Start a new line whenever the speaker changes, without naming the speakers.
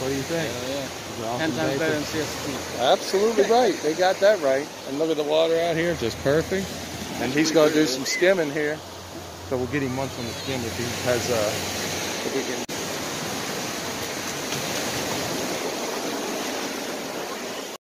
What do you think?
Yeah.
Awesome
10 times better than
bacon.
CST.
Absolutely right. They got that right. And look at the water out here, just perfect. And he's going to do some skimming here. So we'll get him once on the skim if he has, if we can